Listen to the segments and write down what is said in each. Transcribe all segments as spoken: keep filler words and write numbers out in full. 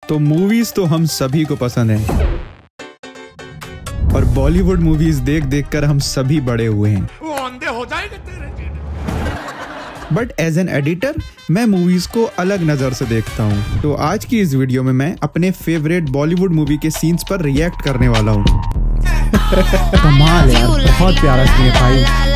तो मूवीज तो हम सभी को पसंद है और बॉलीवुड मूवीज देख देख कर हम सभी बड़े हुए हैं। वो अंधे हो जाएंगे तेरे। बट एज एन एडिटर मैं मूवीज को अलग नजर से देखता हूँ। तो आज की इस वीडियो में मैं अपने फेवरेट बॉलीवुड मूवी के सीन्स पर रिएक्ट करने वाला हूँ। कमाल यार, बहुत प्यारा सीन है भाई।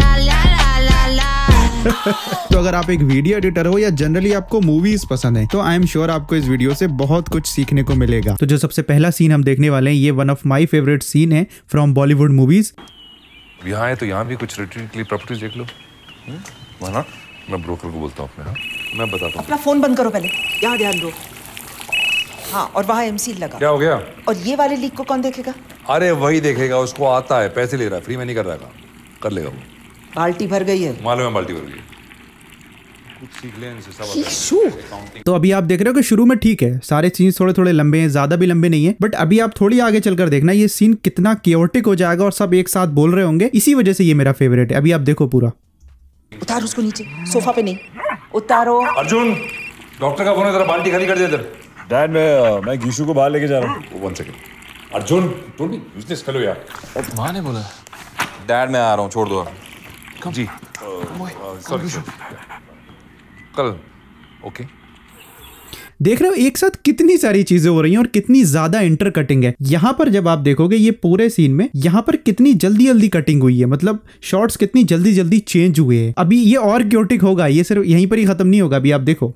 तो अगर आप एक वीडियो एडिटर हो या जनरली आपको मूवीज पसंद है तो आई एम श्योर आपको इस वीडियो से बहुत कुछ सीखने को मिलेगा। तो जो सबसे पहला सीन हम देखने वाले हैं ये one of my favourite scene है फ्रॉम बॉलीवुड मूवीज। यहाँ है तो यहाँ भी कुछ रिट्रीट के लिए प्रॉपर्टीज देख लो। वहाँ ना मैं ब्रोकर को बोलता हूँ अपने। हाँ मैं बताता हूँ। अपना फोन बंद करो पहले, यहाँ ध्यान दो। हाँ और वहाँ एमसी लगा। क्या हो गया? और ये वाले लीक को कौन देखेगा? अरे वही देखेगा, उसको आता है, पैसे ले रहा है, फ्री में नहीं कर रहा है, कर लेगा वो। बाल्टी भर गई है। मालूम है बाल्टी भर गई। कुछ सीख ले इनसे सब आता है। तो अभी आप देख रहे हो कि शुरू में ठीक है, सारे सीन थोड़े थोड़े लंबे हैं, ज्यादा भी लंबे नहीं है, बट अभी आप थोड़ी आगे चलकर देखना ये सीन कितना केओटिक हो जाएगा और सब एक साथ बोल रहे होंगे। इसी वजह से ये मेरा फेवरेट है। अभी आप देखो पूरा। उतारो उसको नीचे, सोफा पे नहीं, उतारो। अर्जुन डॉक्टर का फोन है, जरा बाल्टी खाली कर दे इधर। डैड मैं मैं गीशु को बाहर लेके जा रहा हूँ। One second. Arjun don't be useless fellow यार। माँ ने बोला डैड मैं आ रहा हूँ, छोड़ दो आप। जी सॉरी कल ओके। देख रहे हो एक साथ कितनी सारी चीजें हो रही हैं और कितनी ज्यादा इंटर कटिंग है। यहाँ पर जब आप देखोगे ये पूरे सीन में यहाँ पर कितनी जल्दी जल्दी कटिंग हुई है, मतलब शॉट्स कितनी जल्दी जल्दी चेंज हुए हैं। अभी ये और क्योटिक होगा, ये सिर्फ यहीं पर ही खत्म नहीं होगा। अभी आप देखो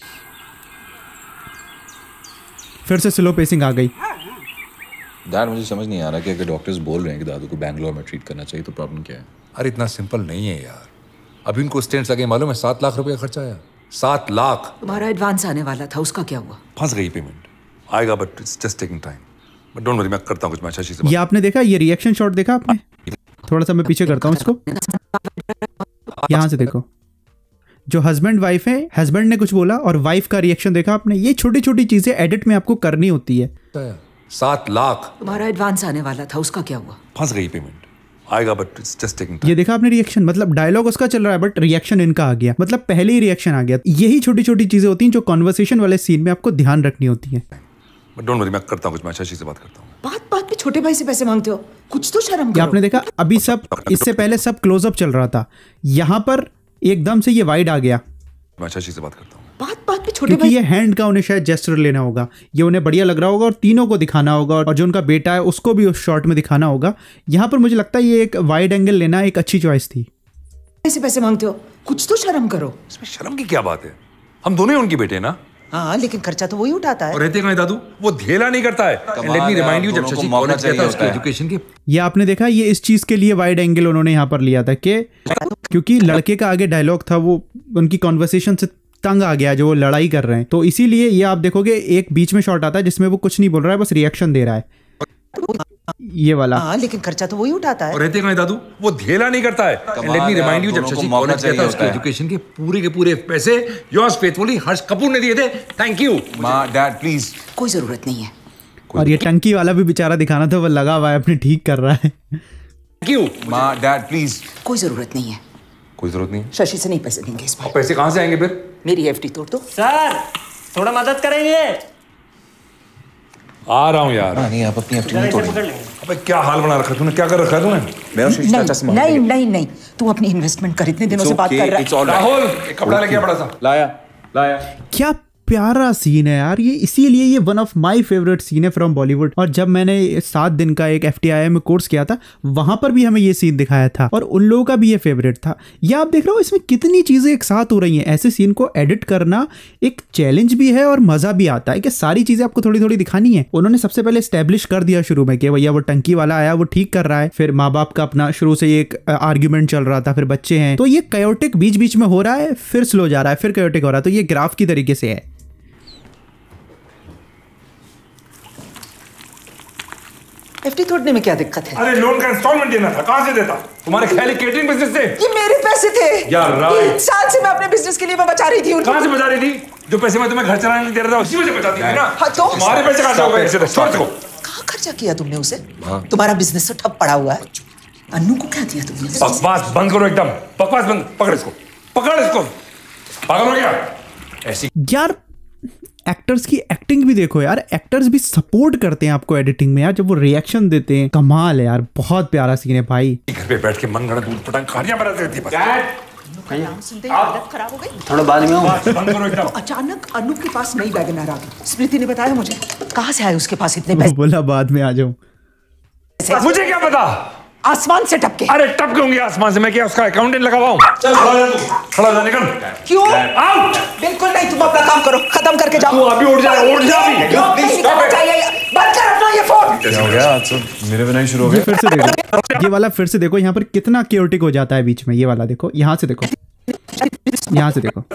फिर से स्लो पेसिंग आ गई। डैड मुझे समझ नहीं आ रहा कि अगर डॉक्टर्स बोल रहे हैं कि दादू को बैंगलोर में ट्रीट करना चाहिए तो प्रॉब्लम क्या है? अरे इतना सिंपल नहीं है यार। अभी उनको स्टेंट्स लगे, मालूम है सात लाख रुपए का खर्चा आया। सात लाख। तुम्हारा एडवांस आने वाला था, उसका क्या हुआ? फंस गई पेमेंट। आएगा but it's just taking time. But don't worry, मैं करता हूं कुछ। मैं शशि से ये आपने देखा, ये रिएक्शन शॉट देखा आपने? थोड़ा सा मैं पीछे करता हूं इसको। यहां से देखो, जो हस्बैंड वाइफ है, हस्बैंड ने कुछ बोला और वाइफ का रिएक्शन देखा आपने? ये छोटी छोटी चीजें एडिट में आपको करनी होती है। सात लाख। तुम्हारा एडवांस आने वाला था, उसका क्या हुआ? फंस गई पेमेंट। आएगा but it's just taking time. ये देखा आपने रिएक्शन, मतलब डायलॉग उसका चल रहा है बट रिएक्शन इनका आ गया, मतलब पहले ही रिएक्शन आ गया। यही छोटी छोटी चीजें होती हैं जो कॉन्वर्सेशन वाले सीन में आपको ध्यान रखनी होती है। बट डोंट वरी, मैं करता हूं कुछ। मैं शशि से बात करता हूं। बात बात पे छोटे भाई से पैसे मांगते हो, कुछ तो शर्म करो। आपने देखा अभी सब, इससे पहले सब क्लोजअप चल रहा था, यहाँ पर एकदम से ये वाइड आ गया। मैं शशि से बात करता हूं। बात बात पे छोटे क्योंकि भाई। ये हैंड का उन्हें शायद जेस्चर लेना होगा, ये उन्हें बढ़िया लग रहा होगा और तीनों को दिखाना होगा और जो उनका बेटा है उसको भी उस शॉट में दिखाना होगा। यहाँ पर मुझे लगता है ये एक वाइड एंगल लेना एक अच्छी चॉइस थी। ऐसे पैसे मांगते हो, कुछ तो शर्म करो। इसमें शर्म की क्या बात है? हम दोनों ही उनके बेटे हैं ना। हाँ लेकिन खर्चा तो वही उठाता है। और रहते कहाँ दादू? वो धेला नहीं करता है। लेट मी रिमाइंड यू, जब शशि कॉलेज गया था उसके एजुकेशन के। ये आपने देखा, ये इस चीज के लिए वाइड एंगल उन्होंने यहाँ पर लिया था कि क्योंकि लड़के का आगे डायलॉग था, वो उनकी कॉन्वर्सेशन से तंग आ गया जो वो लड़ाई कर रहे हैं, तो इसीलिए ये आप देखोगे एक बीच में शॉट आता है जिसमें वो कुछ नहीं बोल रहा है, बस रिएक्शन दे रहा है, ये वाला। हाँ लेकिन खर्चा तो वही उठाता है। और रहते कहाँ दादू? वो धेला नहीं करता है। लेट मी रिमाइंड यू, जब शशि कॉलेज गया था उसके एजुकेशन के पूरे के पूरे पैसे योर्स फेथफुली हर्ष कपूर ने दिए थे। Thank you. माँ डैड प्लीज। कोई जरूरत नहीं है। और ये टंकी वाला भी बेचारा दिखाना था, वो लगा हुआ है अपने ठीक कर रहा है। Thank you. माँ डैड प्लीज। कोई जरूरत नहीं है। कोई जरूरत नहीं है। शशि से नहीं पैसे देंगे इस बार। पैसे कहाँ से आएंगे फिर? मेरी एफडी तोड़ दो। सर थोड़ा मदद करेंगे? आ रहा हूँ यार। नहीं आप अपनी एफडी नहीं तोड़ेंगे। अबे क्या हाल बना रखा तूने? क्या कर रखा है तूने? मेरा शीश चाचा से मांग नहीं नहीं नहीं, तू अपनी इन्वेस्टमेंट कर, इतने दिनों से बात कर रहा है। राहुल एक कपड़ा लेके आ बड़ा सा। लाया लाया। क्या प्यारा सीन है यार ये, इसीलिए ये one of my favourite scene है फ्रॉम बॉलीवुड। और जब मैंने सात दिन का एक एफ टी आई आई में कोर्स किया था, वहां पर भी हमें ये सीन दिखाया था और उन लोगों का भी ये फेवरेट था। ये आप देख रहे हो इसमें कितनी चीजें एक साथ हो रही हैं। ऐसे सीन को एडिट करना एक चैलेंज भी है और मजा भी आता है कि सारी चीजें आपको थोड़ी थोड़ी दिखानी है। उन्होंने सबसे पहले स्टैब्लिश कर दिया शुरू में कि भैया वो टंकी वाला आया, वो ठीक कर रहा है, फिर माँ बाप का अपना शुरू से एक आर्ग्यूमेंट चल रहा था, फिर बच्चे हैं, तो ये कायोटिक बीच बीच में हो रहा है, फिर स्लो जा रहा है, फिर कायोटिक हो रहा है। तो ये ग्राफ की तरीके से है। एफडी तोड़ने में क्या दिक्कत है? अरे लोन का इंस्टॉलमेंट देना था, कहाँ से देता? तुम्हारे ख्याली केटरिंग बिजनेस से? ये मेरे पैसे थे यार तीन साल से मैं अपने बिजनेस के लिए मैं बचा रही थी। कहाँ से बचा रही थी? जो पैसे मैं तुम्हें घर चलाने नहीं दे रहा था उसी में से बचाती थी ना। हाँ तो तुम्हारे पैसे कहाँ से हो गए? छोड़ इसको। कहाँ खर्चा किया तुमने उसे? तुम्हारा बिजनेस तो ठप पड़ा हुआ है। अन्नू को क्या दिया तुमने? बकवास बंद करो एकदम, बकवास बंद। पकड़ इसको, पकड़ इसको। पागल हो गया? ऐसी यार एक्टर्स की एक्टिंग भी देखो यार, एक्टर्स भी सपोर्ट करते हैं आपको एडिटिंग में यार, जब वो रिएक्शन देते हैं, कमाल है यार, बहुत प्यारा सीन है भाई। घर पे बैठ के मन गढ़ा दूध पटांग कहानियां बना देती है। सुनते ही हालत खराब हो गई। थोड़ा बाद में हूँ। बंद करो एकदम। अचानक अनु के पास नई वैगनआर आ गई। स्मृति ने बताया मुझे। कहाँ से आए उसके पास इतने वो पैसे? बोला बाद में आ जाऊं। मुझे क्या पता, आसमान से टपके। अरे टपके होंगे आसमान से, मैं क्या उसका अकाउंटेंट लगा हुआ हूँ? चल खड़ा हो जा तू, खड़ा हो जा, निकल। क्यों? आउट। बिल्कुल नहीं, तुम अपना काम करो, खत्म करके जाओ। तू अभी उठ जा, उठ जा अभी। नहीं करना चाहिए, बंद कर अपना ये फोन। क्या हो गया? आज तो मेरे बिना ही शुरू हो ये गया। फिर से देखो, ये वाला फिर से देखो, यहाँ पर कितना क्योटिक हो जाता है बीच में, ये वाला देखो, यहाँ से देखो, यहाँ से देखो।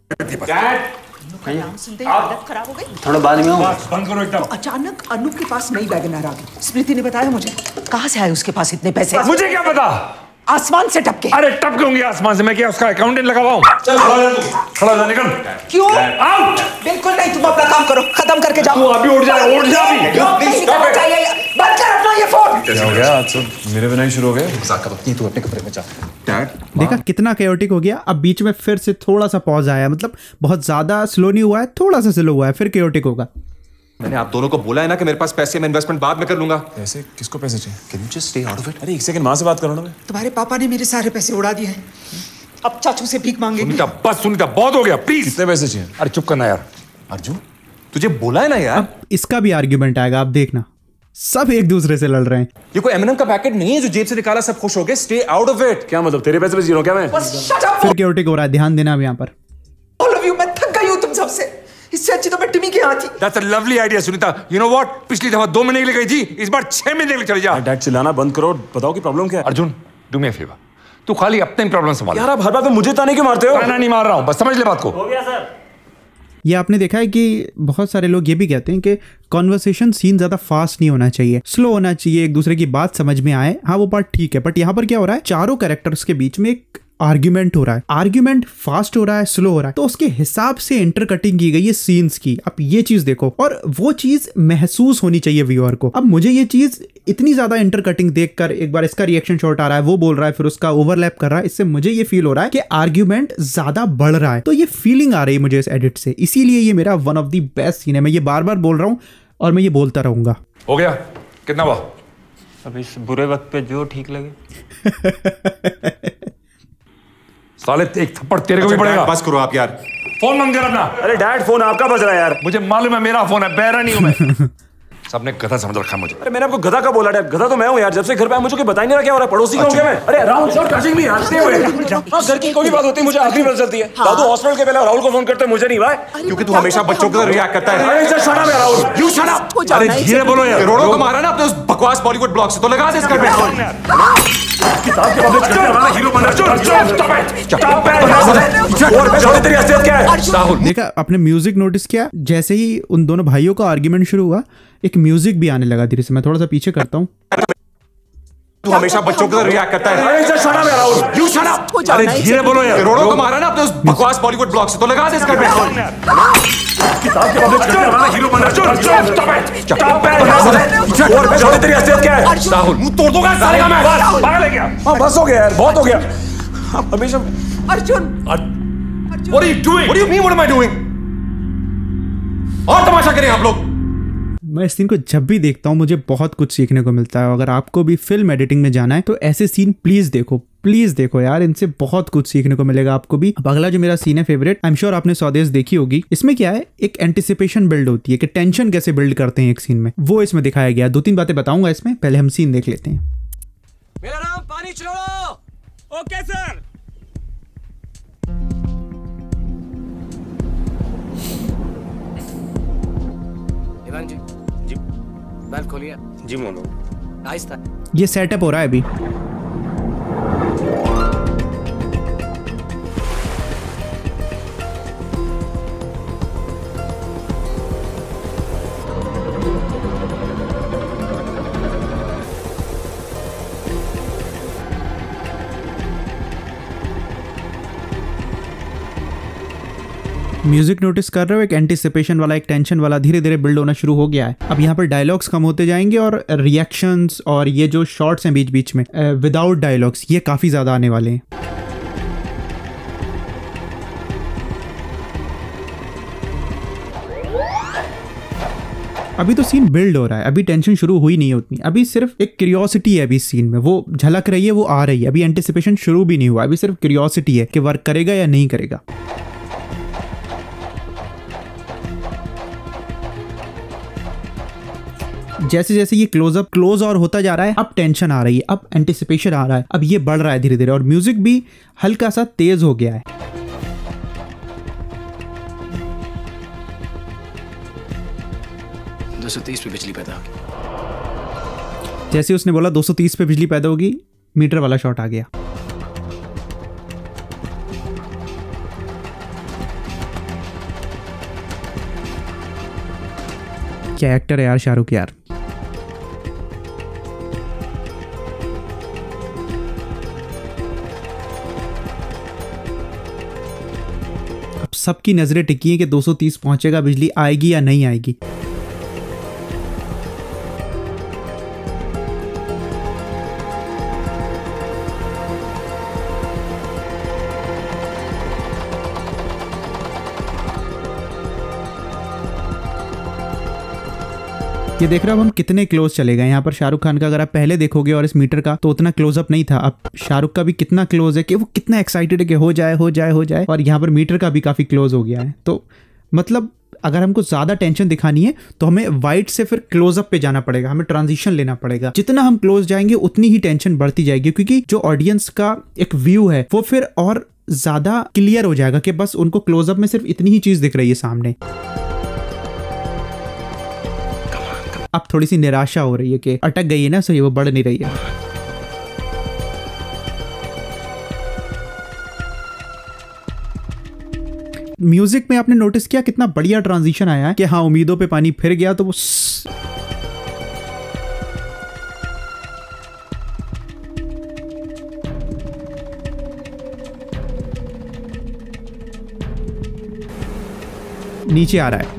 सुनते ही हालत खराब हो गई। थोड़ा बाद में हूँ। बंद करो एकदम। अचानक अनु के पास नई वैगनआर आ गई। स्मृति ने बताया मुझे। कहाँ से आए उसके पास इतने पैसे? मुझे क्या पता, आसमान से टपके। अरे टपके होंगे आसमान से, मैं क्या उसका अकाउंटेंट लगा हुआ हूँ? चल खड़ा हो जा तू, खड़ा हो जा, निकल। क्यों? आउट। बिल्कुल नहीं, तुम अपना काम करो, खत्म करके जाओ। तू अभी उठ जा, उठ जा अभी। नहीं करना चाहिए, बंद कर अपना ये फोन। क्या हो गया? आज तो मेरे बिना ही शुरू हो गया। मजाक करती तू, अपने कमरे में जा। डैड देखा कितना केओटिक हो गया। अब बीच में फिर से थोड़ा सा पॉज आया, मतलब बहुत ज्यादा स्लो नहीं हुआ है, थोड़ा सा स्लो हुआ है, फिर केओटिक होगा। मैंने आप दोनों को बोला है ना कि मेरे पास पैसे, मैं इन्वेस्टमेंट बाद में कर लूंगा। पैसे? किसको पैसे चाहिए? Can you just stay out of it? अरे एक सेकंड माँ से बात करो ना। मैं तुम्हारे पापा ने मेरे सारे पैसे उड़ा दिए हैं, अब चाचू से भीख मांगेंगे। सुनीता बस, सुनीता बहुत हो गया, प्लीज। कितने पैसे चाहिए? अरे चुप करना यार। अर्जुन तुझे बोला है ना यार। अब इसका भी आर्ग्यूमेंट आएगा, आप देखना, सब एक दूसरे से लड़ रहे हैं। ये कोई एमएनएम का पैकेट नहीं है जो जेब से निकाला सब खुश हो गए। Stay out of it. क्या मतलब तेरे पैसे पे जी रहा हूँ क्या मैं? बस शट अप फिर केओटिक हो रहा है, ध्यान देना अब यहाँ पर। ऑल ऑफ यू, मैं थक गई हूँ तुम सबसे। इससे अच्छी तो मैं टिमी के यहाँ थी। That's a lovely idea, Sunita. You know what? पिछली दफा दो महीने के लिए गई थी, इस बार छह महीने के लिए चली जा। डैड चिल्लाना बंद करो, बताओ कि प्रॉब्लम क्या है। Arjun do me a favor, तू खाली अपने प्रॉब्लम संभाल। यार आप हर बात में मुझे ताने क्यों मारते हो? ताना नहीं मार रहा हूँ, बस समझ ले बात को। हो गया सर। ये आपने देखा है कि बहुत सारे लोग ये भी कहते हैं कि कॉन्वर्सेशन सीन ज्यादा फास्ट नहीं होना चाहिए, स्लो होना चाहिए, एक दूसरे की बात समझ में आए। हाँ वो बात ठीक है, बट यहाँ पर क्या हो रहा है, चारों कैरेक्टर्स के बीच में एक आर्ग्यूमेंट हो रहा है। आर्ग्यूमेंट फास्ट हो रहा है, स्लो हो रहा है, तो उसके हिसाब से इंटरकटिंग की गई है सीन्स की। अब ये चीज देखो, और वो चीज महसूस होनी चाहिए व्यूअर को। अब मुझे ये चीज इतनी ज्यादा इंटरकटिंग देखकर, एक बार इसका रिएक्शन शॉट आ रहा है, वो बोल रहा है, फिर उसका ओवरलैप कर रहा है, इससे मुझे ये फील हो रहा है कि आर्ग्यूमेंट ज्यादा बढ़ रहा है। तो ये फीलिंग आ रही है मुझे इस एडिट से, इसीलिए ये मेरा one of the best scene है। मैं ये बार बार बोल रहा हूँ और मैं ये बोलता रहूंगा। हो गया? कितना हुआ? अब इस बुरे वक्त पे जो ठीक लगे। साले एक थप्पड़ तेरे को भी पड़ेगा। बस करो आप यार। फोन बंद कर अपना। अरे डैड फोन आपका बज रहा है यार। मुझे मालूम है मेरा फोन है, बहरा नहीं हूं मैं। सबने गधा समझ रखा है मुझे। अरे मैंने आपको गधा का बोला डैड? गधा तो मैं हूँ यार, जब से घर पे आया मुझे कोई बता ही नहीं रहा क्या हो रहा है। पड़ोसी का हूँ क्या मैं? अरे राहुल सर टचिंग मी हंसते हुए। हाँ घर की कोई भी बात होती है मुझे आखिरी पता चलती है। दादू हॉस्पिटल के पहले राहुल को फोन करते हैं, मुझे नहीं भाई, क्योंकि तू हमेशा बच्चों को रिएक्ट करता है। अरे शट अप यार राहुल, यू शट अप। अरे धीरे बोलो यार। करोड़ों कमा रहा ना अपने उस बकवास बॉलीवुड ब्लॉग से, तो लगा दे इसका पैसा। किताब के पब्लिश करने वाला हीरो बनना। Stop it, stop it. और मैं तेरी असलियत क्या है? राहुल देखा आपने म्यूजिक नोटिस किया? जैसे ही उन दोनों भाइयों का आर्ग्यूमेंट शुरू हुआ, एक म्यूजिक भी आने लगा धीरे से। मैं थोड़ा सा पीछे करता हूँ। तू हमेशा बच्चों को रिएक्ट करता है। अरे शट अप यार राहुल, यू शट अप। अरे धीरे बोलो यार। करोड़ों कमा रहा ना अपने उस बकवास बॉलीवुड ब्लॉग से, तो लगा दे इसका पैसा। किताब के पब्लिश करने वाला हीरो बनना। Stop it, stop it. और मैं तेरी असलियत क्या है? राहुल मुंह तोड़ दूंगा साले का मैं। बस पागल है क्या? हाँ बस हो गया यार, बहुत हो गया। आप हमेशा Arjun, What are you doing? What do you mean what am I doing? और तमाशा करें आप लोग। मैं इस सीन को जब भी देखता हूँ मुझे बहुत कुछ सीखने को मिलता है। अगर आपको भी फिल्म एडिटिंग में जाना है तो ऐसे सीन प्लीज देखो, प्लीज देखो यार, इनसे बहुत कुछ सीखने को मिलेगा आपको भी। अब अगला जो मेरा सीन है फेवरेट, आई एम श्योर आपने स्वदेश देखी होगी। इसमें क्या है, एक एंटिसिपेशन बिल्ड होती है कि टेंशन कैसे बिल्ड करते हैं एक सीन में, वो इसमें दिखाया गया। दो तीन बातें बताऊंगा इसमें, पहले हम सीन देख लेते हैं। मेरा नाम पानी छोड़ो। Okay sir. इवान जी, जी बैल खोलिए। जी मोनो। आहिस्ता। ये सेटअप हो रहा है अभी। म्यूजिक नोटिस कर रहे हो, एक एंटिसिपेशन वाला, एक टेंशन वाला धीरे धीरे बिल्ड होना शुरू हो गया है। अब यहाँ पर डायलॉग्स कम होते जाएंगे और रिएक्शंस और ये जो शॉट्स हैं बीच बीच में विदाउट डायलॉग्स, ये काफी ज्यादा आने वाले हैं। अभी तो सीन बिल्ड हो रहा है, अभी टेंशन शुरू हुई नहीं है उतनी, अभी सिर्फ एक क्यूरियोसिटी है अभी सीन में, वो झलक रही है, वो आ रही है, अभी एंटिसिपेशन शुरू भी नहीं हुआ, अभी सिर्फ क्यूरियोसिटी है कि वर्क करेगा या नहीं करेगा। जैसे जैसे ये क्लोजअप क्लोज और होता जा रहा है, अब टेंशन आ रही है, अब एंटिसिपेशन आ रहा है, अब ये बढ़ रहा है धीरे धीरे, और म्यूजिक भी हल्का सा तेज हो गया है। दो सौ तीस पे बिजली पैदा होगी। जैसे उसने बोला दो सौ तीस पे बिजली पैदा होगी, मीटर वाला शॉट आ गया। क्या एक्टर है यार शाहरुख यार। अब सबकी नजरें टिकी हैं कि दो सौ तीस पहुंचेगा, बिजली आएगी या नहीं आएगी। ये देख रहे हो अब हम कितने क्लोज चले गए यहाँ पर। शाहरुख खान का अगर आप पहले देखोगे और इस मीटर का, तो उतना क्लोजअप नहीं था। अब शाहरुख का भी कितना क्लोज है कि वो कितना एक्साइटेड है कि हो जाए हो जाए हो जाए, और यहाँ पर मीटर का भी काफी क्लोज हो गया है। तो मतलब अगर हमको ज्यादा टेंशन दिखानी है तो हमें वाइड से फिर क्लोजअप पे जाना पड़ेगा, हमें ट्रांजिशन लेना पड़ेगा। जितना हम क्लोज जाएंगे उतनी ही टेंशन बढ़ती जाएगी, क्योंकि जो ऑडियंस का एक व्यू है वो फिर और ज्यादा क्लियर हो जाएगा कि बस उनको क्लोजअप में सिर्फ इतनी ही चीज दिख रही है सामने। अब थोड़ी सी निराशा हो रही है कि अटक गई है ना, सही वो बढ़ नहीं रही है। म्यूजिक में आपने नोटिस किया कितना बढ़िया ट्रांजिशन आया है कि हाँ उम्मीदों पे पानी फिर गया, तो वो नीचे आ रहा है।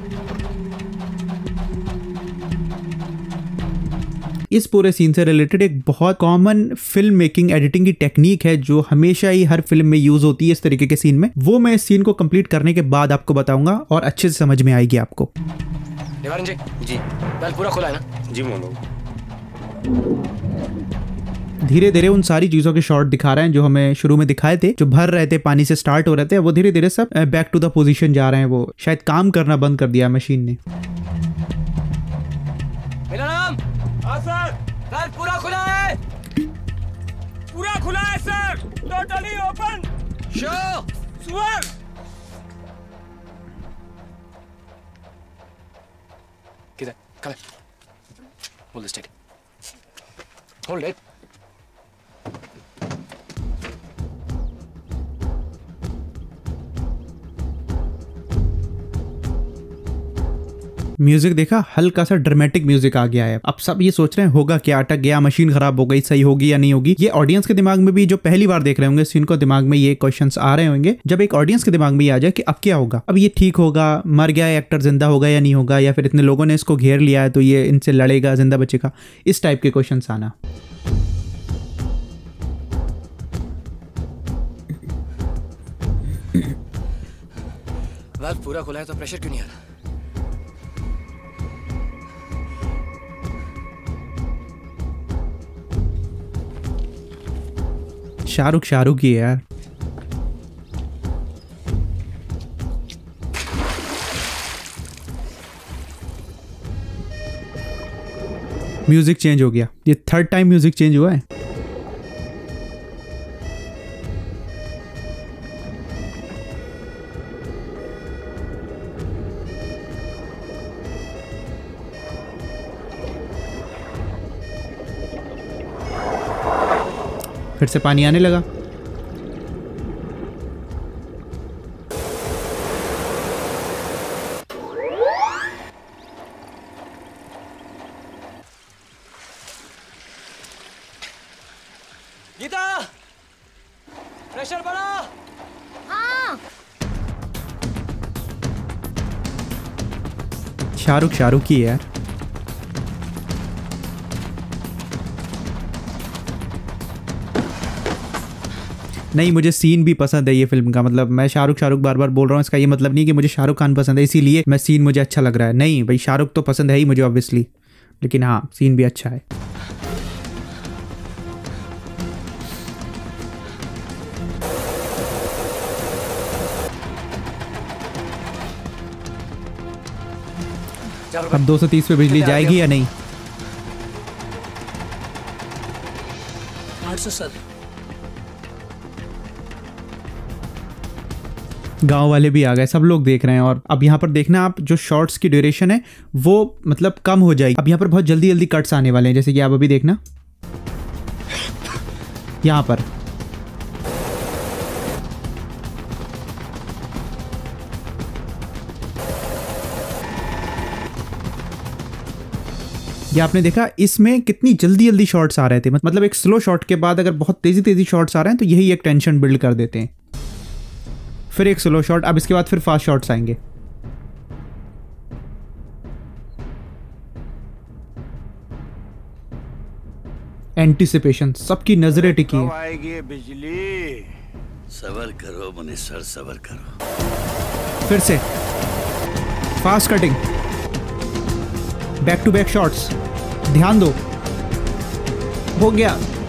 इस पूरे सीन से रिलेटेड एक बहुत कॉमन फिल्म मेकिंग एडिटिंग की टेक्निक है जो हमेशा ही हर फिल्म में यूज होती है इस तरीके के सीन में। वो मैं इस सीन को कंप्लीट करने के बाद आपको बताऊंगा और अच्छे से समझ में आएगी आपको। निवारण जी जी वेल पूरा खुला है ना? जी मोनू। धीरे धीरे उन सारी चीजों के शॉट दिखा रहे हैं जो हमें शुरू में दिखाए थे, जो भर रहे थे, पानी से स्टार्ट हो रहे थे, वो धीरे धीरे सब बैक टू द पोजीशन जा रहे हैं। वो शायद काम करना बंद कर दिया मशीन ने। सर सर पूरा खुला है, पूरा खुला है सर, टोटली ओपन शो सुअर। किधर come hold steady hold it. Music देखा, हल्का सा ड्रामेटिक म्यूजिक आ गया है। अब सब ये सोच रहे हैं होगा क्या, अटक गया, मशीन खराब हो गई, सही होगी या नहीं होगी। ये ऑडियंस के दिमाग में भी जो पहली बार देख रहे होंगे सीन को, दिमाग में ये क्वेश्चंस आ रहे होंगे। जब एक ऑडियंस के दिमाग में ये आ जाए कि अब क्या होगा, अब ये ठीक होगा, मर गया है एक्टर, जिंदा होगा या नहीं होगा, या फिर इतने लोगों ने इसको घेर लिया है तो ये इनसे लड़ेगा, जिंदा बचेगा, इस टाइप के क्वेश्चंस आना। वाल्व पूरा खुला है तो प्रेशर क्यों नहीं आ रहा? शाहरुख शाहरुख ही है यार। म्यूजिक चेंज हो गया, ये थर्ड टाइम म्यूजिक चेंज हुआ है। फिर से पानी आने लगा। गीता प्रेशर बढ़ा। हाँ। शाहरुख शाहरुख ही है यार। नहीं, मुझे सीन भी पसंद है ये फिल्म का। मतलब मैं शाहरुख शाहरुख बार बार बोल रहा हूँ, इसका ये मतलब नहीं कि मुझे शाहरुख खान पसंद है इसीलिए मैं सीन मुझे अच्छा लग रहा है। नहीं भाई, शाहरुख तो पसंद है ही मुझे ऑब्वियसली, लेकिन हाँ सीन भी अच्छा है। अब दो सौ तीस पे बिजली जाएगी या नहीं? आठ सौ सत्तर। गांव वाले भी आ गए, सब लोग देख रहे हैं। और अब यहाँ पर देखना आप, जो शॉर्ट्स की ड्यूरेशन है वो मतलब कम हो जाएगी। अब यहाँ पर बहुत जल्दी जल्दी कट्स आने वाले हैं, जैसे कि आप अभी देखना यहाँ पर। ये आपने देखा इसमें कितनी जल्दी जल्दी शॉट्स आ रहे थे। मतलब एक स्लो शॉट के बाद अगर बहुत तेजी तेजी शॉट्स आ रहे हैं तो यही एक टेंशन बिल्ड कर देते हैं। फिर एक स्लो शॉट, अब इसके बाद फिर फास्ट शॉट्स आएंगे। एंटिसिपेशन, सबकी नजरें टिकी हैं। आएगी बिजली। सबर करो मुनीसर, सबर करो। फिर से fast cutting, back to back shots, ध्यान दो, हो गया।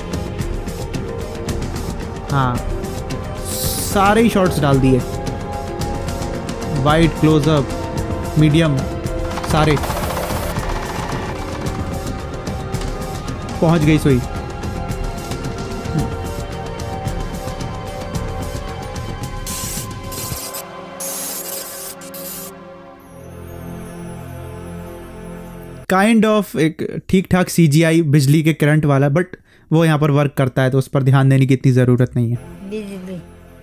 हाँ, सारे ही शॉट्स डाल दिए, वाइड, क्लोजअप, मीडियम, सारे। पहुंच गई सुई। काइंड ऑफ एक ठीक ठाक सीजीआई बिजली के करंट वाला, बट वो यहाँ पर वर्क करता है तो उस पर ध्यान देने की इतनी ज़रूरत नहीं है। बिजली।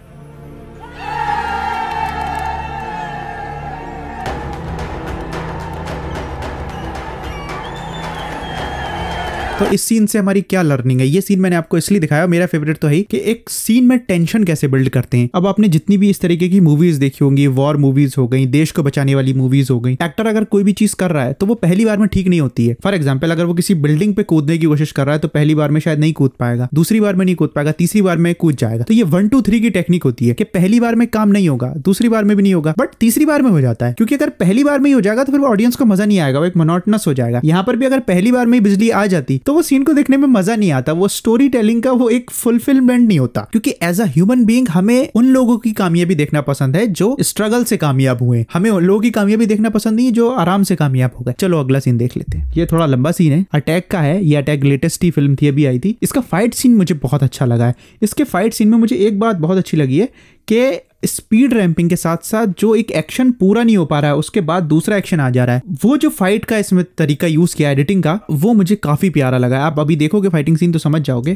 तो इस सीन से हमारी क्या लर्निंग है? ये सीन मैंने आपको इसलिए दिखाया, मेरा फेवरेट तो है कि एक सीन में टेंशन कैसे बिल्ड करते हैं। अब आपने जितनी भी इस तरीके की मूवीज देखी होंगी, वॉर मूवीज हो गई, देश को बचाने वाली मूवीज हो गई, एक्टर अगर कोई भी चीज कर रहा है तो वो पहली बार में ठीक नहीं होती है। फॉर एग्जाम्पल, अगर वो किसी बिल्डिंग पे कूदने की कोशिश कर रहा है तो पहली बार में शायद नहीं कूद पाएगा, दूसरी बार में नहीं कूद पाएगा, तीसरी बार में कूद जाएगा। तो ये वन टू थ्री की टेक्निक होती है कि पहली बार में काम नहीं होगा, दूसरी बार में भी नहीं होगा, बट तीसरी बार में हो जाता है। क्योंकि अगर पहली बार में ही हो जाएगा तो फिर ऑडियंस को मजा नहीं आएगा, वो एक मोनोटोनस हो जाएगा। यहाँ पर भी अगर पहली बार में बिजली आ जाती तो वो सीन को देखने में मजा नहीं आता, वो स्टोरी टेलिंग का वो एक फुलफिलमेंट नहीं होता। क्योंकि एज अ ह्यूमन बीइंग हमें उन लोगों की कामयाबी देखना पसंद है जो स्ट्रगल से कामयाब हुए, हमें उन लोगों की कामयाबी देखना पसंद नहीं है जो आराम से कामयाब हो गए। चलो अगला सीन देख लेते हैं। ये थोड़ा लंबा सीन है, अटैक का है। ये अटैक लेटेस्ट ही फिल्म थी, अभी आई थी। इसका फाइट सीन मुझे बहुत अच्छा लगा है। इसके फाइट सीन में मुझे एक बात बहुत अच्छी लगी है कि स्पीड रैंपिंग के साथ साथ जो एक एक्शन पूरा नहीं हो पा रहा है उसके बाद दूसरा एक्शन आ जा रहा है, वो जो फाइट का इसमें तरीका यूज किया एडिटिंग का, वो मुझे काफी प्यारा लगा है। आप अभी देखोगे फाइटिंग सीन तो समझ जाओगे।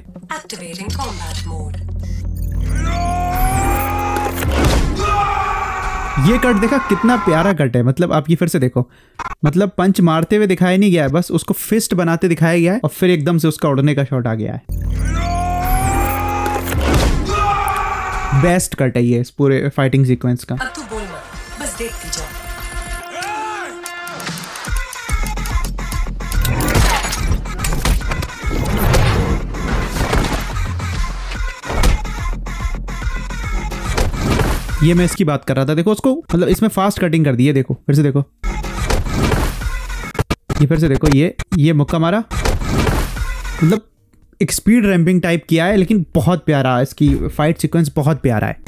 ये कट देखा कितना प्यारा कट है। मतलब आप ये फिर से देखो, मतलब पंच मारते हुए दिखाया नहीं गया है, बस उसको फिस्ट बनाते दिखाया गया है और फिर एकदम से उसका उड़ने का शॉट आ गया है। बेस्ट कट है ये इस पूरे फाइटिंग सीक्वेंस का। अब तू बोल मत, बस देखती जा। ये मैं इसकी बात कर रहा था। देखो उसको, मतलब इसमें फास्ट कटिंग कर दी है। देखो फिर से देखो, ये फिर से देखो, ये ये मुक्का मारा, मतलब एक स्पीड रैंपिंग टाइप किया है, लेकिन बहुत प्यारा। इसकी फाइट सीक्वेंस बहुत प्यारा है।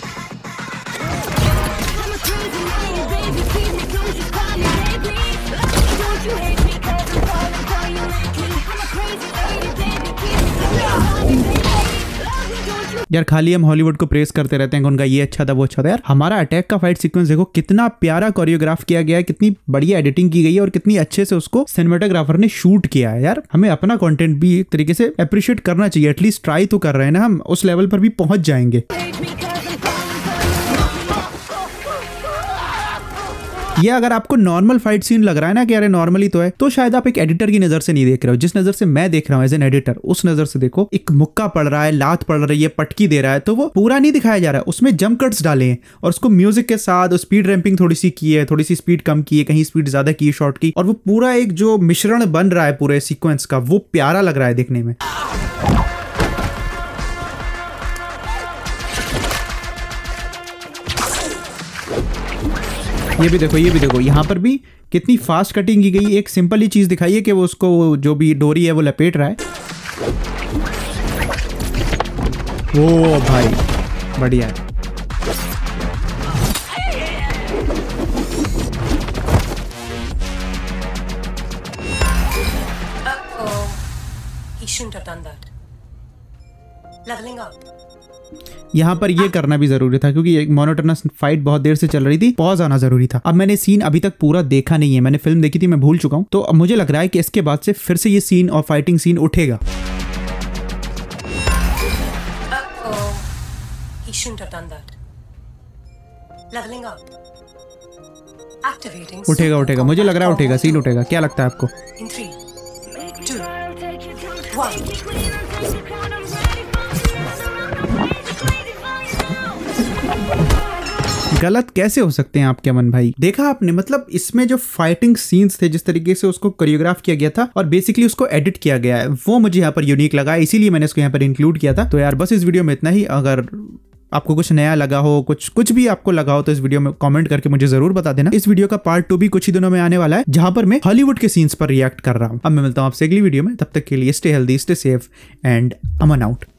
यार खाली हम हॉलीवुड को प्रेस करते रहते हैं कि उनका ये अच्छा था वो अच्छा था। यार हमारा अटैक का फाइट सीक्वेंस देखो, कितना प्यारा कोरियोग्राफ किया गया है, कितनी बढ़िया एडिटिंग की गई है और कितनी अच्छे से उसको सिनेमेटोग्राफर ने शूट किया है। यार हमें अपना कंटेंट भी एक तरीके से अप्रिशिएट करना चाहिए। एटलीस्ट ट्राई तो कर रहे हैं ना, हम उस लेवल पर भी पहुंच जाएंगे। ये अगर आपको नॉर्मल फाइट सीन लग रहा है ना कि अरे नॉर्मली तो है, तो शायद आप एक एडिटर की नजर से नहीं देख रहे हो। जिस नजर से मैं देख रहा हूँ एज एन एडिटर, उस नजर से देखो। एक मुक्का पड़ रहा है, लात पड़ रही है, पटकी दे रहा है, तो वो पूरा नहीं दिखाया जा रहा है, उसमें जंप कट्स डाले हैं और उसको म्यूजिक के साथ स्पीड रैंपिंग थोड़ी सी की है, थोड़ी सी स्पीड कम की है, कहीं स्पीड ज्यादा की है शॉट की, और वो पूरा एक जो मिश्रण बन रहा है पूरे सीक्वेंस का, वो प्यारा लग रहा है देखने में। ये भी देखो, ये भी देखो, यहाँ पर भी कितनी फास्ट कटिंग की गई। एक सिंपल ही चीज दिखाई है कि वो उसको जो भी डोरी है वो लपेट रहा है। ओ भाई बढ़िया है। यहाँ पर ये करना भी जरूरी था क्योंकि एक मोनोटोनस फाइट बहुत देर से चल रही थी, पॉज आना जरूरी था। अब मैंने सीन अभी तक पूरा देखा नहीं है, मैंने फिल्म देखी थी, मैं भूल चुका हूँ। तो अब मुझे लग रहा है कि इसके बाद से फिर से ये सीन और फाइटिंग सीन उठेगा। उठेगा उठेगा मुझे लग रहा है उठेगा, सीन उठेगा। क्या लगता है आपको? गलत कैसे हो सकते हैं आपके अमन भाई? देखा आपने, मतलब इसमें जो फाइटिंग सीन्स थे, जिस तरीके से उसको कोरियोग्राफ किया गया था और बेसिकली उसको एडिट किया गया है, वो मुझे यहाँ पर यूनिक लगा, इसीलिए मैंने इसको यहाँ पर इंक्लूड किया था। तो यार बस इस वीडियो में इतना ही। अगर आपको कुछ नया लगा हो, कुछ कुछ भी आपको लगा हो, तो इस वीडियो में कमेंट करके मुझे जरूर बता देना। इस वीडियो का पार्ट टू भी कुछ ही दिनों में आने वाला है, जहां पर मैं हॉलीवुड के सीन्स पर रिएक्ट कर रहा हूं। अब मैं मिलता हूं आपसे अगली वीडियो में, तब तक के लिए stay healthy, stay safe and Aman out.